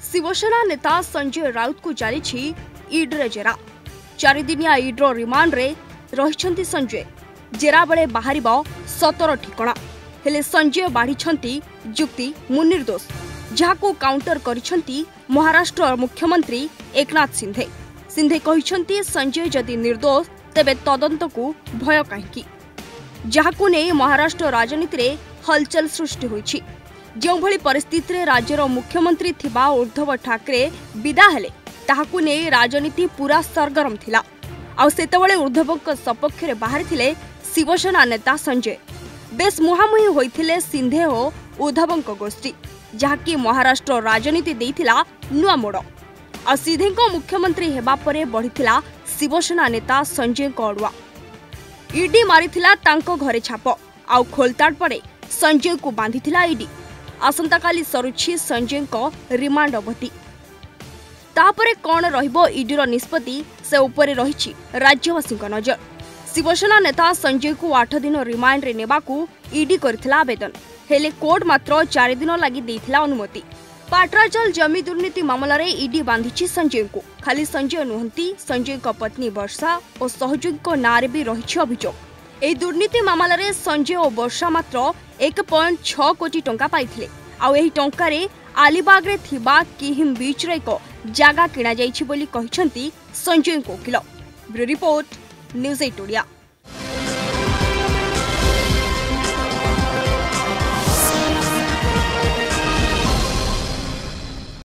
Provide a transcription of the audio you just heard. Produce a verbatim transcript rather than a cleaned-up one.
शिवसेना नेता संजय राउत को जारी ईड्रे जेरा चारिदिनिया ईड्र रिमांड रे रहिछंती संजय जेरा बेले बाहर सतर ठिकणा हेले संजय बाढ़ी जुक्ति मुनिर्दोष जहां काउंटर करिछंती महाराष्ट्र मुख्यमंत्री एकनाथ सिंधे सिंधे कहिछंती संजय जदि निर्दोष तेबे तदंत को भय कहीं जहां नहीं महाराष्ट्र राजनीति रे हलचल सृष्टि होईछि जो भली परिस्थिति रे राज्यर मुख्यमंत्री थिबा उद्धव ठाकरे विदा हेले ताहाकु नहीं राजनीति पूरा सरगरम थिला आ सेतबेले उद्धवक सपक्ष रे बाहर थिले शिवसेना नेता संजय बेस मुहामुही होइथिले सिंधे हो उद्धवक गोष्ठी जहाँकि महाराष्ट्र राजनीति देइथिला नुआ मोड़ आ सिंधेको मुख्यमंत्री हेबा परे बढ़िथिला शिवसेना नेता संजय अड़ुआ ईडी मारिथिला तांको घरे छाप आउ खोलताड़ पड़े संजय को बांधिथिला ईडी आसंता काली सरुछि संजय को रिमांड अवधि तापरे कौन रहिबो ईडीर निष्पत्ति से उपरे रहिछि राज्यवासी नजर शिवसेना नेता संजय को आठ दिन रिमांड रे नेबाकू ईडी करथिला आवेदन हेले कोर्ट मात्र चार दिन लगी देथिला अनुमति पाटराचल जमी दुर्नीति मामला रे ईडी बांधिछि संजय को खाली संजय नुहंती संजय को पत्नी वर्षा और सहयोगी को नारे भी रहिछि अभियोग एही दुर्नीति मामला रे संजय और वर्षा मात्र एक पॉइंट छह कोटी टंका पाइथिले आ एही टंका रे आलीबाग रे थिबा किहिम बीच रे को जागा किणा जाइछि बोली कहिसंती संजय को वकील bureau report news at Odia.